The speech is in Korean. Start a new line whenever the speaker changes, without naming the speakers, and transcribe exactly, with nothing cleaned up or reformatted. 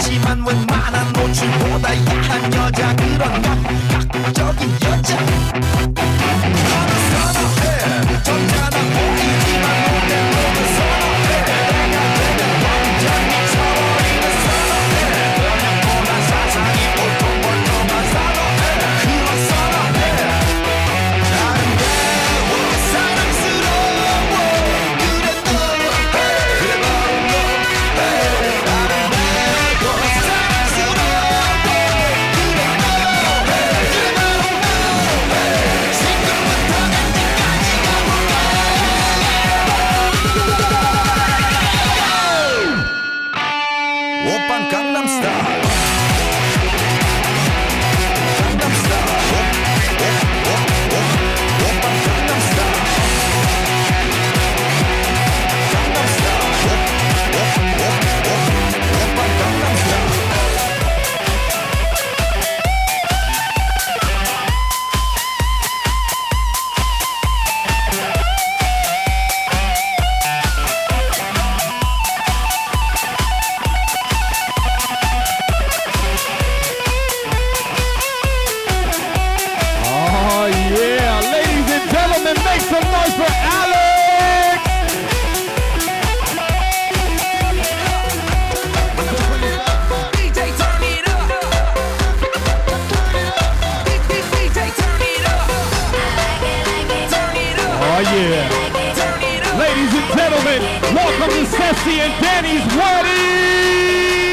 하지만 웬만한 노출보다 야한 여자 그런 감각적인 여자 나는 선호해 점잖아 보이지만 모델로는 선호해 내가 되면 완전 미쳐버리는 선호해 그냥보다 사상이 볼통볼통한 선호해 그런 선호해 아름다워 사랑스러워 그래 너 그래 바로 너 아름다워 사랑스러워 그래 너 그래 바로 너 지금부터 언제까지 가볼까 오빤 강남스타일
Oh yeah, ladies and gentlemen, make some noise for Alex!
D J turn it up D J turn it up turn it up
Oh yeah.
turn it up
Ladies and gentlemen, welcome to Sassy and Danny's wedding!